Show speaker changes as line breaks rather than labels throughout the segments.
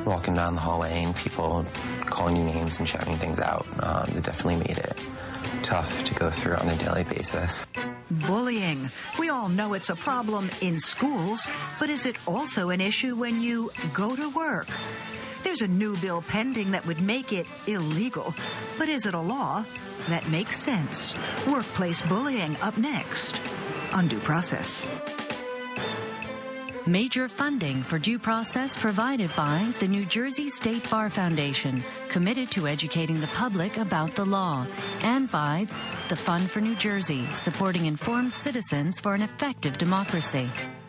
walking down the hallway and people calling you names and shouting things out. It definitely made it tough to go through on a daily basis.
Bullying. We all know it's a problem in schools, but is it also an issue when you go to work? There's a new bill pending that would make it illegal, but is it a law that makes sense? Workplace bullying up next on Due Process.
Major funding for Due Process provided by the New Jersey State Bar Foundation, committed to educating the public about the law, and by the Fund for New Jersey, supporting informed citizens for an effective democracy.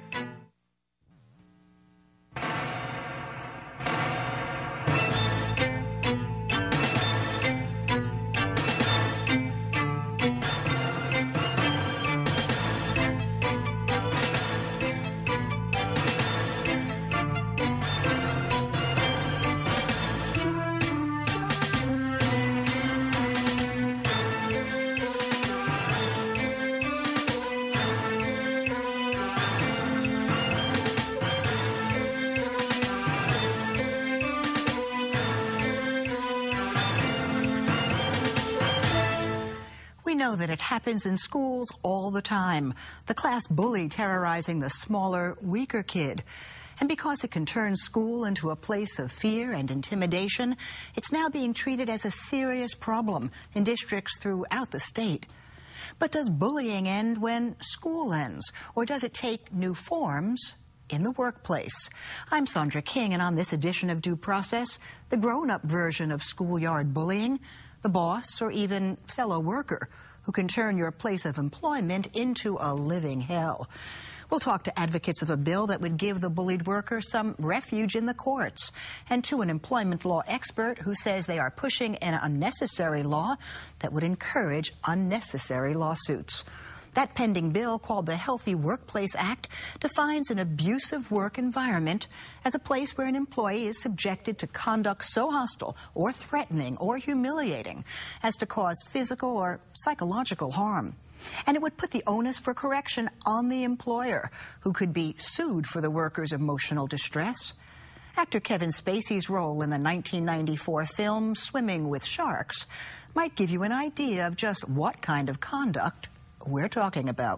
Know that it happens in schools all the time. The class bully terrorizing the smaller, weaker kid. And because it can turn school into a place of fear and intimidation, it's now being treated as a serious problem in districts throughout the state. But does bullying end when school ends, or does it take new forms in the workplace? I'm Sandra King, and on this edition of Due Process, the grown-up version of schoolyard bullying, the boss or even fellow worker who can turn your place of employment into a living hell. We'll talk to advocates of a bill that would give the bullied worker some refuge in the courts, and to an employment law expert who says they are pushing an unnecessary law that would encourage unnecessary lawsuits. That pending bill, called the Healthy Workplace Act, defines an abusive work environment as a place where an employee is subjected to conduct so hostile or threatening or humiliating as to cause physical or psychological harm. And it would put the onus for correction on the employer, who could be sued for the worker's emotional distress. Actor Kevin Spacey's role in the 1994 film Swimming with Sharks might give you an idea of just what kind of conduct we're talking about.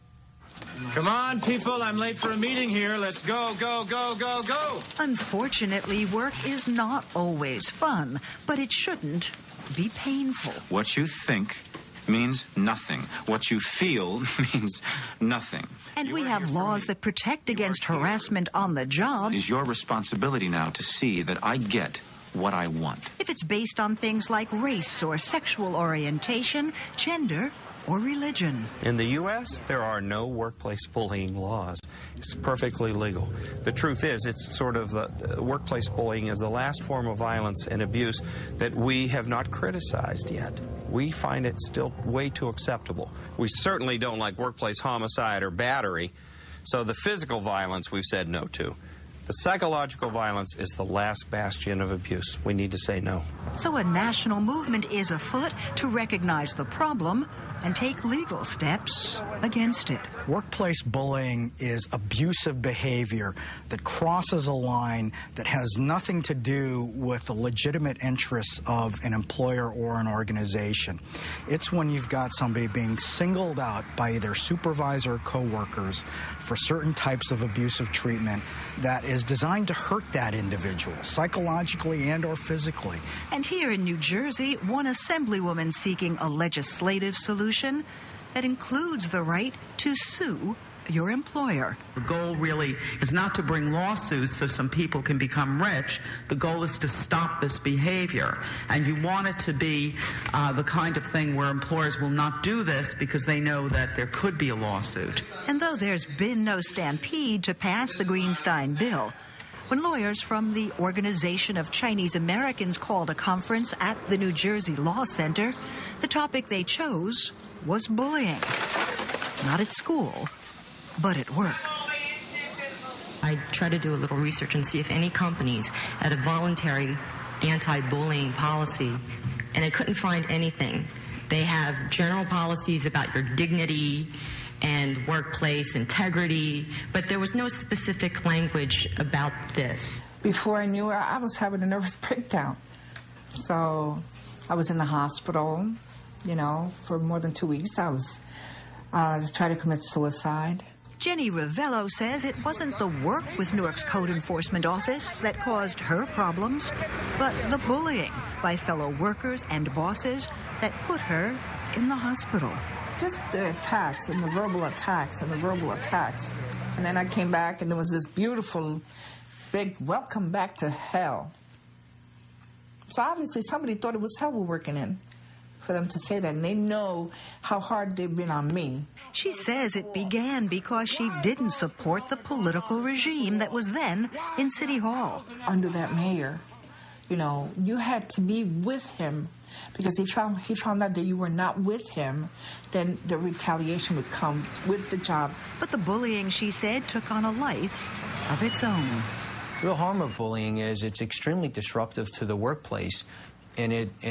Come on, people, I'm late for a meeting here. Let's go, go, go, go, go.
Unfortunately, work is not always fun, but it shouldn't be painful.
What you think means nothing. What you feel means nothing.
And we have laws that protect against harassment on the job.
It is your responsibility now to see that I get what I want.
If it's based on things like race or sexual orientation, gender, or religion.
In the U.S., there are no workplace bullying laws. It's perfectly legal. The truth is, it's sort of the workplace bullying is the last form of violence and abuse that we have not criticized yet. We find it still way too acceptable. We certainly don't like workplace homicide or battery, so the physical violence we've said no to. The psychological violence is the last bastion of abuse. We need to say no.
So a national movement is afoot to recognize the problem and take legal steps against it.
Workplace bullying is abusive behavior that crosses a line that has nothing to do with the legitimate interests of an employer or an organization. It's when you've got somebody being singled out by either supervisor or coworkers for certain types of abusive treatment that is designed to hurt that individual, psychologically and or physically.
And here in New Jersey, one assemblywoman seeking a legislative solution that includes the right to sue your employer.
The goal really is not to bring lawsuits so some people can become rich. The goal is to stop this behavior. And you want it to be the kind of thing where employers will not do this because they know that there could be a lawsuit.
And though there's been no stampede to pass the Greenstein bill, when lawyers from the Organization of Chinese Americans called a conference at the New Jersey Law Center, the topic they chose was bullying. Not at school, but at work.
I try to do a little research and see if any companies had a voluntary anti-bullying policy, and I couldn't find anything. They have general policies about your dignity and workplace integrity, but there was no specific language about this.
before I knew it, I was having a nervous breakdown. So I was in the hospital, you know, for more than 2 weeks. I was trying to commit suicide.
Jenny Ravello says it wasn't the work with Newark's Code Enforcement Office that caused her problems, but the bullying by fellow workers and bosses that put her in the hospital.
Just the attacks and the verbal attacks and the verbal attacks. And then I came back and there was this beautiful, big welcome back to hell. So obviously somebody thought it was hell we're working in for them to say that, and they know how hard they've been on me.
She says it began because she didn't support the political regime that was then in City Hall.
Under that mayor, you know, you had to be with him, because he found out that you were not with him, then the retaliation would come with the job.
But the bullying, she said, took on a life of its own.
The real harm of bullying is it's extremely disruptive to the workplace, and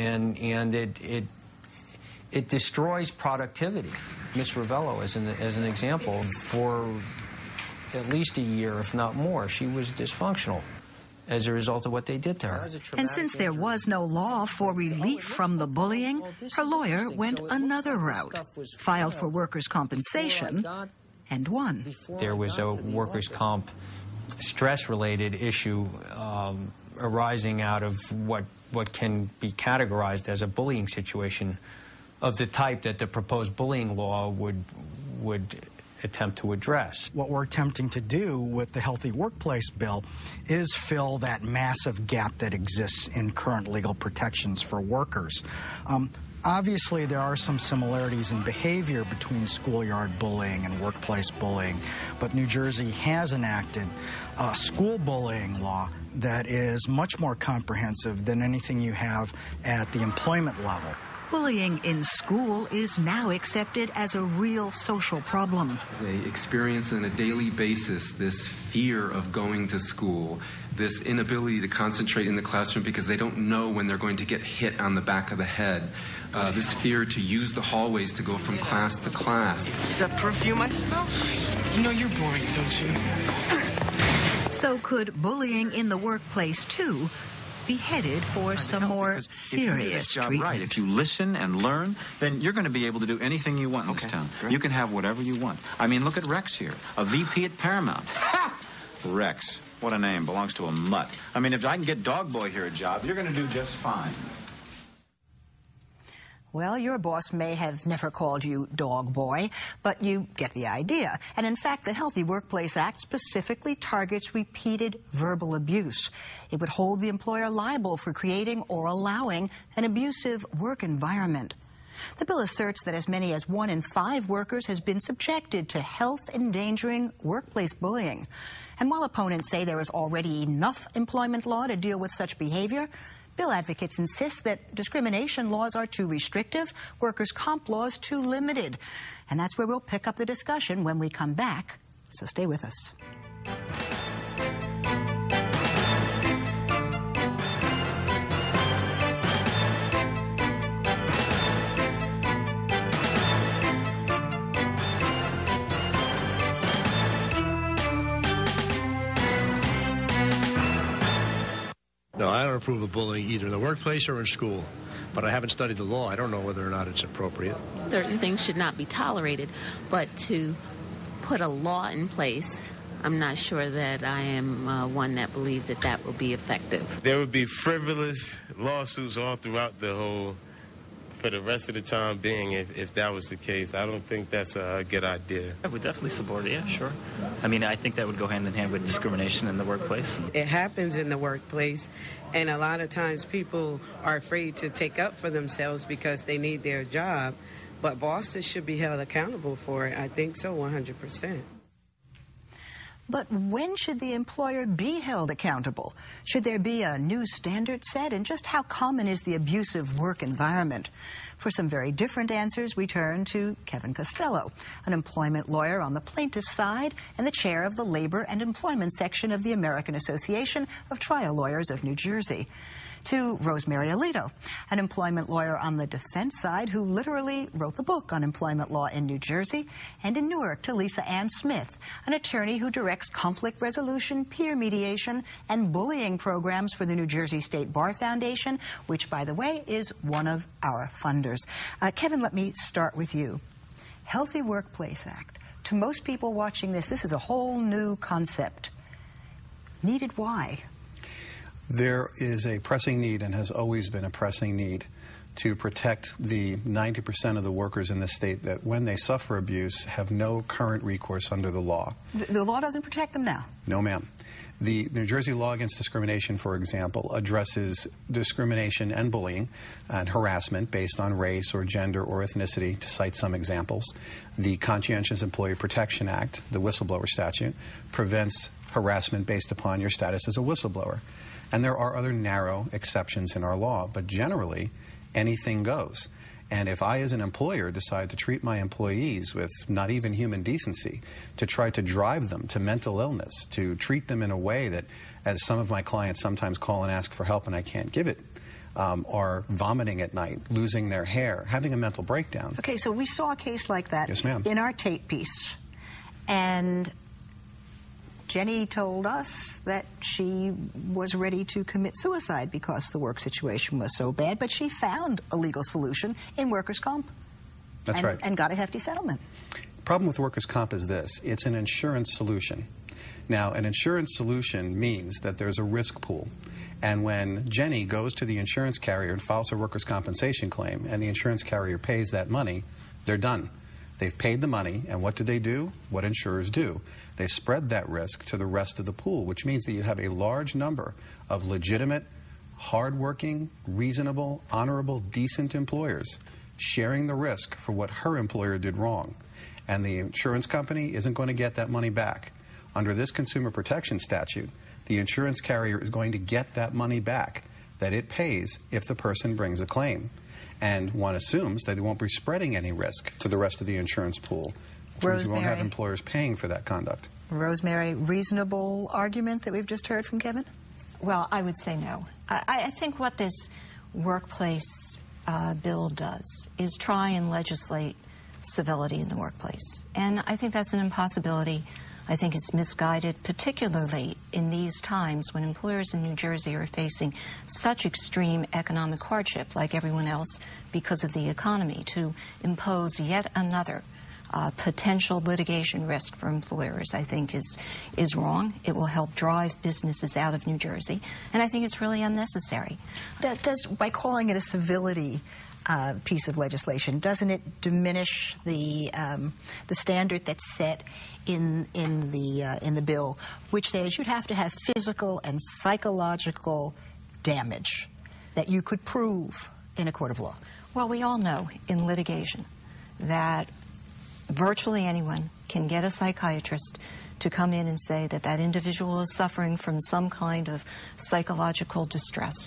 it destroys productivity. Ms. Ravello, as an example, for at least a year, if not more, she was dysfunctional as a result of what they did to her.
And since there was no law for relief from the bullying, her lawyer went another route, filed for workers' compensation, and won.
There was a workers' comp stress-related issue arising out of what can be categorized as a bullying situation of the type that the proposed bullying law would attempt to address.
What we're attempting to do with the Healthy Workplace Bill is fill that massive gap that exists in current legal protections for workers. Obviously, there are some similarities in behavior between schoolyard bullying and workplace bullying, but New Jersey has enacted a school bullying law that is much more comprehensive than anything you have at the employment level.
Bullying in school is now accepted as a real social problem.
They experience on a daily basis this fear of going to school, this inability to concentrate in the classroom because they don't know when they're going to get hit on the back of the head, this fear to use the hallways to go from class to class.
Is that perfume I smell? You know you're boring, don't you?
So could bullying in the workplace, too, be headed for some more serious
if you do this job
treatment?
right, if you listen and learn, then you're going to be able to do anything you want in this town. Great. You can have whatever you want. I mean, look at Rex here, a VP at Paramount. Ha! Rex, what a name, belongs to a mutt. I mean, if I can get Dog Boy here a job, you're going to do just fine.
Well, your boss may have never called you dog boy, but you get the idea. And in fact, the Healthy Workplace Act specifically targets repeated verbal abuse. It would hold the employer liable for creating or allowing an abusive work environment. The bill asserts that as many as 1 in 5 workers has been subjected to health-endangering workplace bullying. And while opponents say there is already enough employment law to deal with such behavior, bill advocates insist that discrimination laws are too restrictive, workers' comp laws too limited. And that's where we'll pick up the discussion when we come back, so stay with us.
No, I don't approve of bullying either in the workplace or in school, but I haven't studied the law. I don't know whether or not it's appropriate.
Certain things should not be tolerated, but to put a law in place, I'm not sure that I am one that believes that that will be effective.
There would be frivolous lawsuits all throughout the whole, for the rest of the time being, if that was the case. I don't think that's a good idea.
I would definitely support it, yeah, sure. I mean, I think that would go hand in hand with discrimination in the workplace.
It happens in the workplace, and a lot of times people are afraid to take up for themselves because they need their job, but bosses should be held accountable for it. I think so, 100%.
But when should the employer be held accountable? Should there be a new standard set? And just how common is the abusive work environment? For some very different answers, we turn to Kevin Costello, an employment lawyer on the plaintiff's side and the chair of the Labor and Employment section of the American Association of Trial Lawyers of New Jersey. to Rosemary Alito, an employment lawyer on the defense side who literally wrote the book on employment law in New Jersey, and in Newark to Lisa Ann Smith, an attorney who directs conflict resolution, peer mediation, and bullying programs for the New Jersey State Bar Foundation, which, by the way, is one of our funders. Kevin, let me start with you. Healthy Workplace Act. To most people watching this, this is a whole new concept. Needed why?
There is a pressing need, and has always been a pressing need, to protect the 90% of the workers in the state that, when they suffer abuse, have no current recourse under the law.
The law doesn't protect them now?
No, ma'am. The New Jersey law against discrimination, for example, addresses discrimination and bullying and harassment based on race or gender or ethnicity, to cite some examples. The Conscientious Employee Protection Act, the whistleblower statute, prevents harassment based upon your status as a whistleblower. And there are other narrow exceptions in our law, but generally, anything goes. And if I, as an employer, decide to treat my employees with not even human decency, to try to drive them to mental illness, to treat them in a way that, as some of my clients sometimes call and ask for help and I can't give it, are vomiting at night, losing their hair, having a mental breakdown.
Okay, so we saw a case like that
in
our tape piece. And Jenny told us that she was ready to commit suicide because the work situation was so bad, but she found a legal solution in workers' comp.
That's right.
And got a hefty settlement.
The problem with workers' comp is this. It's an insurance solution. Now, an insurance solution means that there's a risk pool. And when Jenny goes to the insurance carrier and files a workers' compensation claim, and the insurance carrier pays that money, they're done. They've paid the money, and what do? What insurers do. They spread that risk to the rest of the pool, which means that you have a large number of legitimate, hardworking, reasonable, honorable, decent employers sharing the risk for what her employer did wrong. And the insurance company isn't going to get that money back. Under this consumer protection statute, the insurance carrier is going to get that money back that it pays if the person brings a claim. And one assumes that they won't be spreading any risk to the rest of the insurance pool. We won't have employers paying for that conduct.
Rosemary, reasonable argument that we've just heard from Kevin?
Well, I would say no. I think what this workplace bill does is try and legislate civility in the workplace. And I think that's an impossibility. I think it's misguided, particularly in these times when employers in New Jersey are facing such extreme economic hardship, like everyone else, because of the economy, to impose yet another potential litigation risk for employers, I think is wrong. It will help drive businesses out of New Jersey, and I think it's really unnecessary.
By calling it a civility piece of legislation, doesn't it diminish the standard that's set in the bill, which says you'd have to have physical and psychological damage that you could prove in a court of law?
Well, we all know in litigation that virtually anyone can get a psychiatrist to come in and say that that individual is suffering from some kind of psychological distress.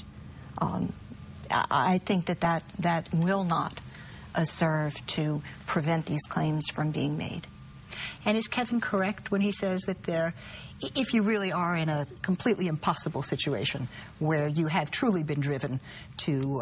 I think that will not serve to prevent these claims from being made.
And is Kevin correct when he says that if you really are in a completely impossible situation where you have truly been driven to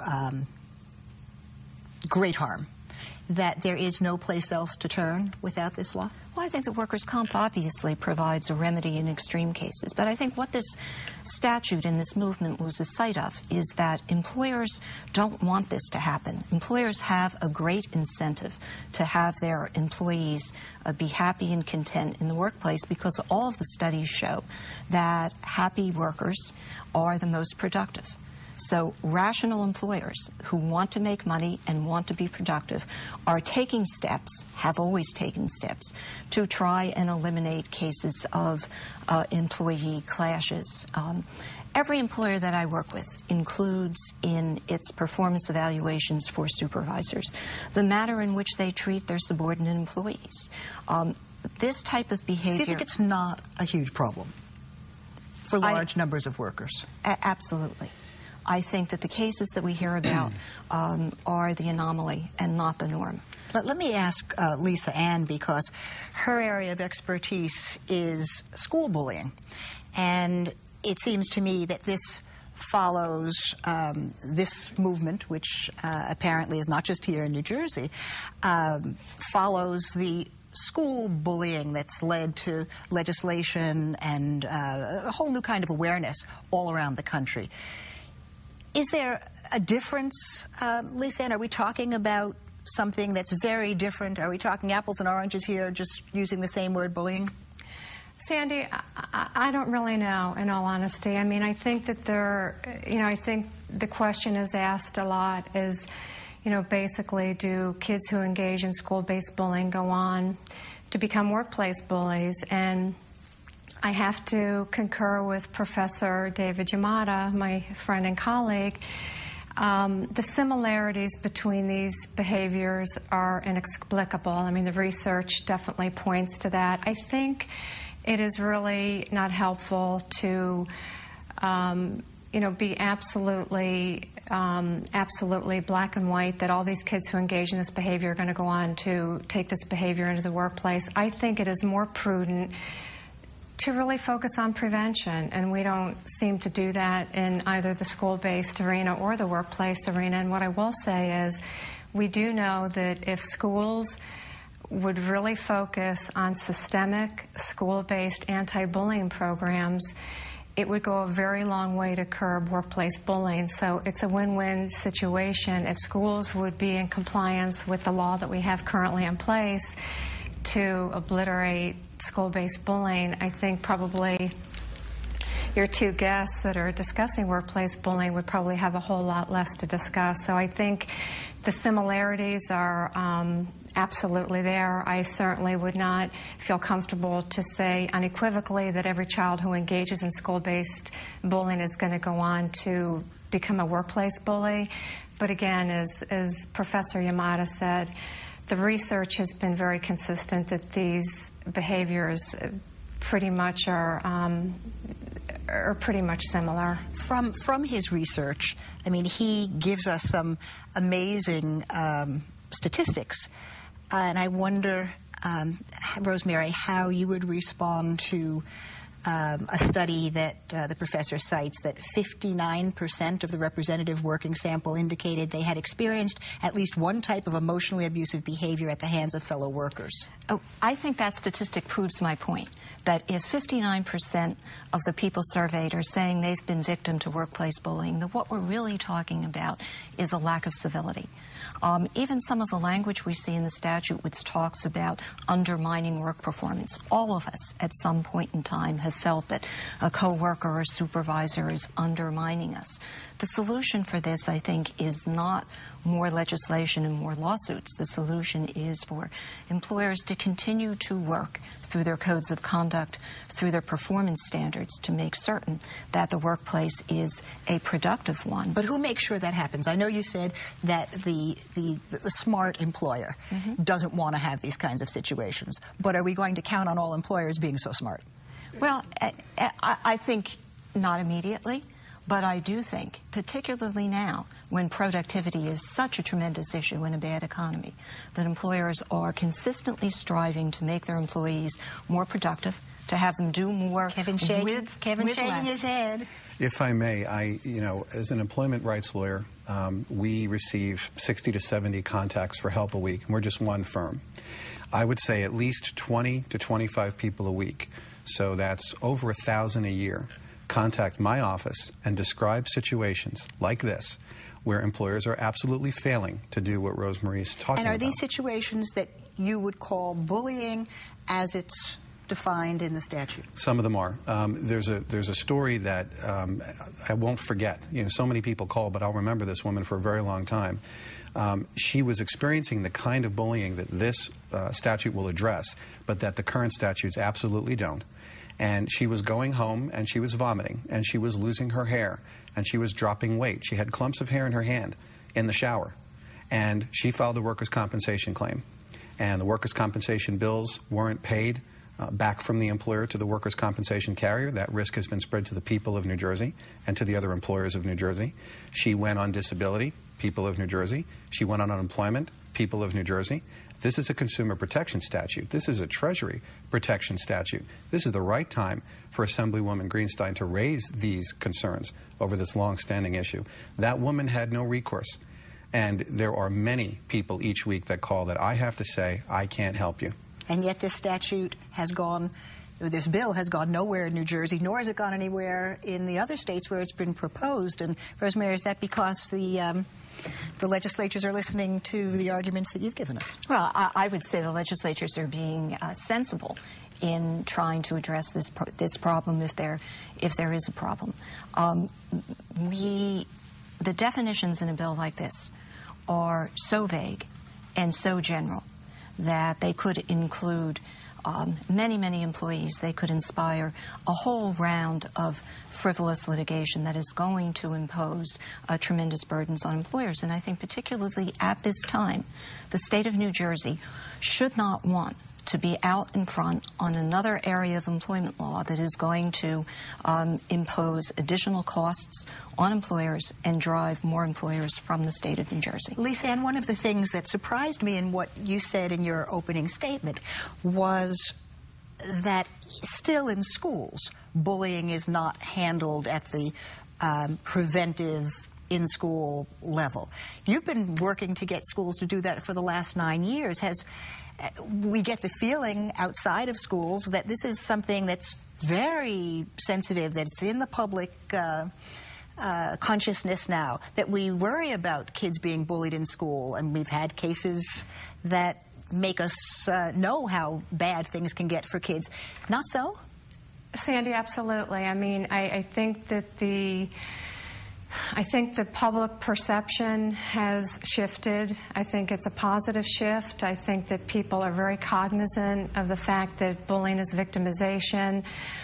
great harm, that there is no place else to turn without this law?
Well, I think the workers' comp obviously provides a remedy in extreme cases. But I think what this statute and this movement loses sight of is that employers don't want this to happen. Employers have a great incentive to have their employees be happy and content in the workplace, because all of the studies show that happy workers are the most productive. So rational employers who want to make money and want to be productive are taking steps, have always taken steps, to try and eliminate cases of employee clashes. Every employer that I work with includes in its performance evaluations for supervisors the manner in which they treat their subordinate employees. This type of behavior...
So you think it's not a huge problem for large numbers of workers?
Absolutely. I think that the cases that we hear about are the anomaly and not the norm.
Let me ask Lisa Ann, because her area of expertise is school bullying. And it seems to me that this follows this movement, which apparently is not just here in New Jersey, follows the school bullying that's led to legislation and a whole new kind of awareness all around the country. Is there a difference, Lisa? Are we talking about something that's very different? Are we talking apples and oranges here, just using the same word, bullying?
Sandy, I don't really know, in all honesty. I mean, I think that I think the question is asked a lot is, basically, do kids who engage in school-based bullying go on to become workplace bullies? And I have to concur with Professor David Yamada, my friend and colleague. The similarities between these behaviors are inexplicable. I mean, the research definitely points to that. I think it is really not helpful to, be absolutely black and white that all these kids who engage in this behavior are going to go on to take this behavior into the workplace. I think it is more prudent to really focus on prevention, and we don't seem to do that in either the school-based arena or the workplace arena. And what I will say is we do know that if schools would really focus on systemic school-based anti-bullying programs, it would go a very long way to curb workplace bullying. So it's a win-win situation. If schools would be in compliance with the law that we have currently in place to obliterate school-based bullying, I think probably your two guests that are discussing workplace bullying would probably have a whole lot less to discuss. So I think the similarities are absolutely there. I certainly would not feel comfortable to say unequivocally that every child who engages in school-based bullying is going to go on to become a workplace bully. But again, as Professor Yamada said, the research has been very consistent that these behaviors pretty much are pretty much similar.
From his research, I mean, he gives us some amazing statistics, and I wonder, Rosemary, how you would respond to a study that the professor cites that 59% of the representative working sample indicated they had experienced at least one type of emotionally abusive behavior at the hands of fellow workers.
Oh, I think that statistic proves my point, that if 59% of the people surveyed are saying they've been victim to workplace bullying, then what we're really talking about is a lack of civility. Even some of the language we see in the statute which talks about undermining work performance. All of us at some point in time have felt that a coworker or supervisor is undermining us. The solution for this, I think, is not more legislation and more lawsuits. The solution is for employers to continue to work through their codes of conduct, through their performance standards, to make certain that the workplace is a productive one.
But who makes sure that happens? I know you said that the smart employer doesn't want to have these kinds of situations, but are we going to count on all employers being so smart?
Well, I think not immediately. But I do think, particularly now, when productivity is such a tremendous issue in a bad economy, that employers are consistently striving to make their employees more productive, to have them do more
Kevin shaking his head.
If I may, as an employment rights lawyer, we receive 60 to 70 contacts for help a week, and we're just one firm. I would say at least 20 to 25 people a week, so that's over 1,000 a year, contact my office and describe situations like this where employers are absolutely failing to do what Rosemary's talking about.
And are these situations that you would call bullying as it's defined in the statute?
Some of them are. There's a story that I won't forget. So many people call, but I'll remember this woman for a very long time. She was experiencing the kind of bullying that this statute will address, but that the current statutes absolutely don't. And she was going home, and she was vomiting, and she was losing her hair, and she was dropping weight. She had clumps of hair in her hand in the shower. And she filed a workers' compensation claim. And the workers' compensation bills weren't paid back from the employer to the workers' compensation carrier. That risk has been spread to the people of New Jersey and to the other employers of New Jersey. She went on disability, people of New Jersey. She went on unemployment, people of New Jersey. This is a consumer protection statute. This is a Treasury protection statute. This is the right time for Assemblywoman Greenstein to raise these concerns over this long-standing issue. That woman had no recourse. And there are many people each week that call that I have to say, I can't help you.
And yet this statute has gone, this bill has gone nowhere in New Jersey, nor has it gone anywhere in the other states where it's been proposed. And Rosemary, is that because the legislatures are listening to the arguments that you've given us?
Well, I would say the legislatures are being sensible in trying to address this problem if there is a problem. The definitions in a bill like this are so vague and so general that they could include many, many employees. They could inspire a whole round of frivolous litigation that is going to impose tremendous burdens on employers. And I think particularly at this time, the state of New Jersey should not want to be out in front on another area of employment law that is going to impose additional costs on employers and drive more employers from the state of New Jersey.
Lisa Ann, one of the things that surprised me in what you said in your opening statement was that still in schools, bullying is not handled at the preventive in-school level. You've been working to get schools to do that for the last 9 years. We get the feeling outside of schools that this is something that's very sensitive, that it's in the public consciousness now, that we worry about kids being bullied in school, and we've had cases that make us know how bad things can get for kids. Not so?
Sandy, absolutely. I mean, I think that the public perception has shifted. I think it's a positive shift. I think that people are very cognizant of the fact that bullying is victimization.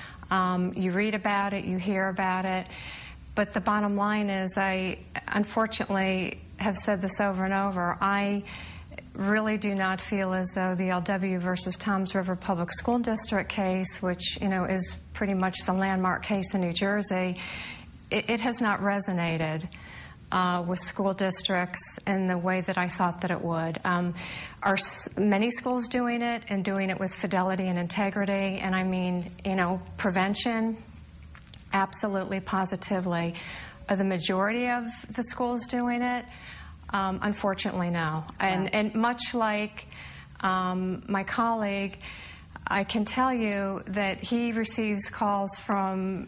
You read about it, you hear about it. But the bottom line is, I unfortunately have said this over and over, I really do not feel as though the LW versus Toms River Public School District case, which, you know, is pretty much the landmark case in New Jersey, it has not resonated with school districts in the way that I thought that it would. Are many schools doing it and doing it with fidelity and integrity? And I mean, you know, prevention, absolutely, positively. Are the majority of the schools doing it? Unfortunately, no. And much like my colleague, I can tell you that he receives calls from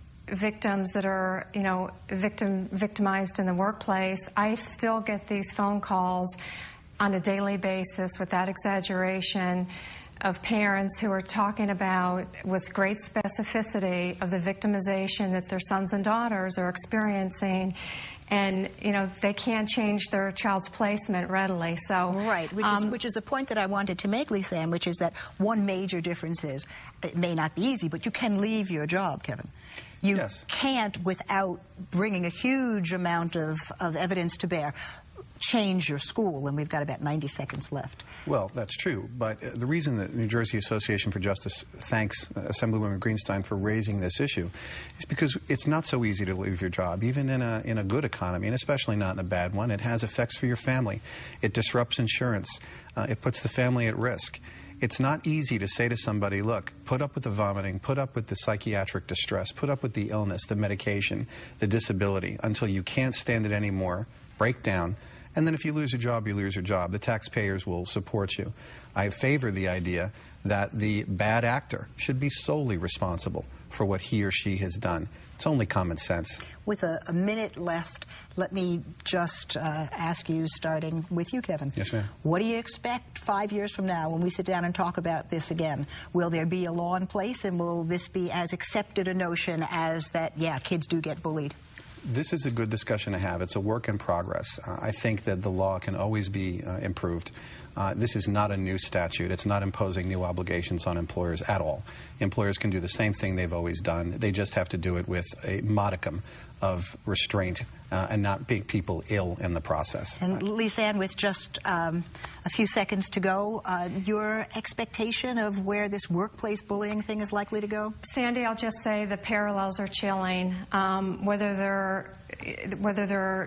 victims that are, you know, victimized in the workplace. I still get these phone calls on a daily basis, without exaggeration, of parents who are talking about, with great specificity, of the victimization that their sons and daughters are experiencing. And, you know, they can't change their child's placement readily. So
right, which is the point that I wanted to make, Lisa Ann, which is that one major difference is, it may not be easy, but you can leave your job, Kevin. You can't, without bringing a huge amount of evidence to bear, change your school, and we've got about 90 seconds left.
Well, that's true, but the reason that New Jersey Association for Justice thanks Assemblywoman Greenstein for raising this issue is because it's not so easy to leave your job, even in a good economy, and especially not in a bad one. It has effects for your family. It disrupts insurance. It puts the family at risk. It's not easy to say to somebody, look, put up with the vomiting, put up with the psychiatric distress, put up with the illness, the medication, the disability, until you can't stand it anymore, break down, and then if you lose your job, you lose your job. The taxpayers will support you. I favor the idea that the bad actor should be solely responsible for what he or she has done. It's only common sense.
With a minute left, let me just ask you, starting with you, Kevin.
Yes, ma'am.
What do you expect 5 years from now when we sit down and talk about this again? Will there be a law in place, and will this be as accepted a notion as that, yeah, kids do get bullied?
This is a good discussion to have. It's a work in progress. I think that the law can always be improved. This is not a new statute. It's not imposing new obligations on employers at all. Employers can do the same thing they've always done. They just have to do it with a modicum of restraint and not make people ill in the process.
And Lisa Ann, with just a few seconds to go, your expectation of where this workplace bullying thing is likely to go?
Sandy, I'll just say the parallels are chilling. Whether they're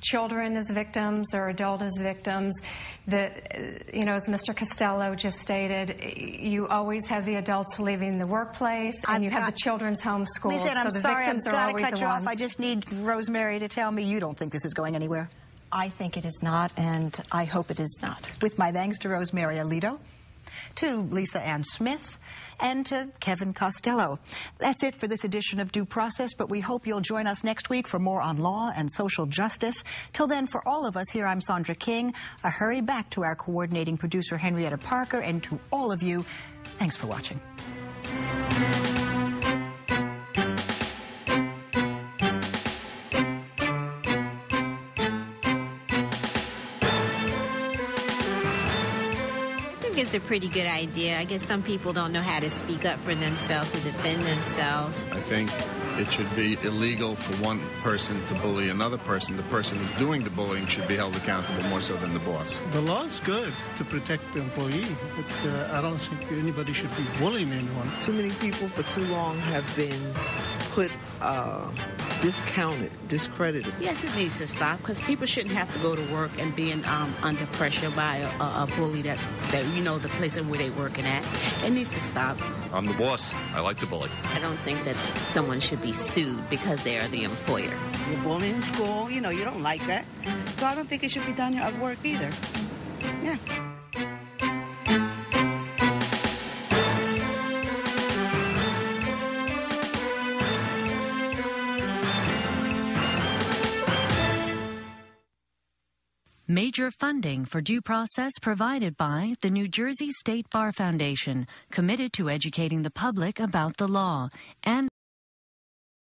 children as victims or adult as victims, that, as Mr. Costello just stated, you always have the adults leaving the workplace and you have the children's homeschooled.
Lisa, I'm
so the
sorry, I've
victims are
got to
always
cut
the
you
ones.
off. I just need Rosemary to tell me you don't think this is going anywhere.
I think it is not, and I hope it is not.
With my thanks to Rosemary Alito, to Lisa Ann Smith, and to Kevin Costello. That's it for this edition of Due Process, but we hope you'll join us next week for more on law and social justice. Till then, for all of us here, I'm Sandra King. A hurry back to our coordinating producer, Henrietta Parker, and to all of you, thanks for watching.
It's a pretty good idea. I guess some people don't know how to speak up for themselves, to defend themselves.
I think it should be illegal for one person to bully another person. The person who's doing the bullying should be held accountable more so than the boss.
The law is good to protect the employee, but I don't think anybody should be bullying anyone.
Too many people for too long have been put discounted, discredited.
Yes, it needs to stop because people shouldn't have to go to work and being under pressure by a bully that the place where they're working at. It needs to stop.
I'm the boss. I like to bully.
I don't think that someone should be sued because they are the employer.
You're bullying in school, you don't like that. So I don't think it should be done at work either. Yeah.
Major funding for Due Process provided by the New Jersey State Bar Foundation, committed to educating the public about the law, and